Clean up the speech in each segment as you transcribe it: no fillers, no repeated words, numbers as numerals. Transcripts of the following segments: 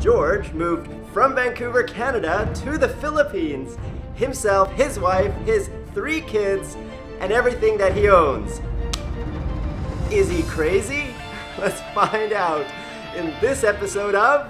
George moved from Vancouver, Canada to the Philippines. Himself, his wife, his 3 kids, and everything that he owns. Is he crazy? Let's find out in this episode of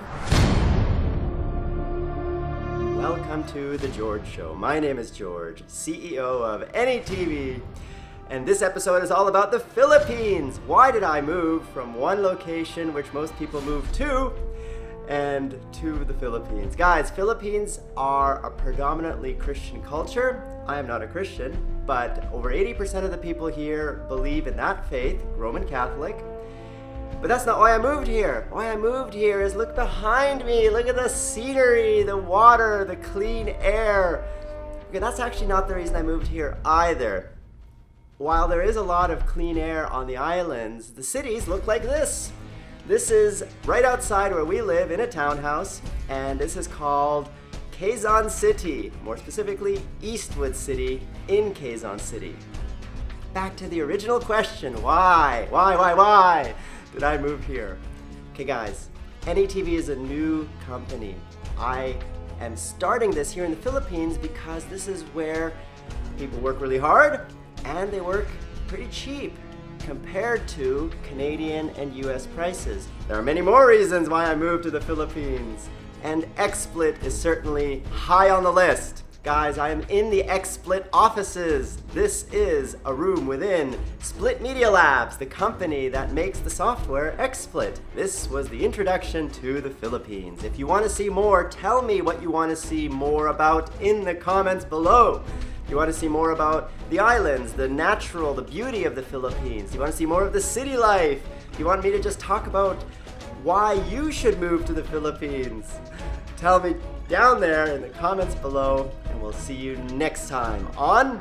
Welcome to The George Show. My name is George, CEO of AnyTV, and this episode is all about the Philippines. Why did I move from one location, which most people move to, and to the Philippines? Guys, Philippines are a predominantly Christian culture. I am not a Christian, but over 80% of the people here believe in that faith, Roman Catholic. But that's not why I moved here. Why I moved here is look behind me. Look at the scenery, the water, the clean air. Okay, that's actually not the reason I moved here either. While there is a lot of clean air on the islands, the cities look like this. This is right outside where we live in a townhouse, and this is called Quezon City, more specifically Eastwood City in Quezon City. Back to the original question, why did I move here? Okay guys, AnyTV is a new company. I am starting this here in the Philippines because this is where people work really hard and they work pretty cheap compared to Canadian and US prices. There are many more reasons why I moved to the Philippines, and XSplit is certainly high on the list. Guys, I am in the XSplit offices. This is a room within Split Media Labs, the company that makes the software XSplit. This was the introduction to the Philippines. If you want to see more, tell me what you want to see more about in the comments below. You want to see more about the islands, the natural, the beauty of the Philippines. You want to see more of the city life. You want me to just talk about why you should move to the Philippines. Tell me down there in the comments below, and we'll see you next time on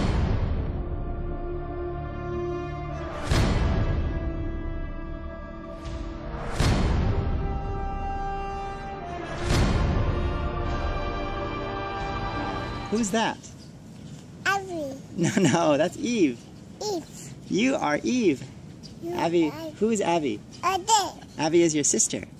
Who's that? Abby. No, that's Eve. Eve. You are Eve. You Abby, are who is Abby? Ade. Abby is your sister.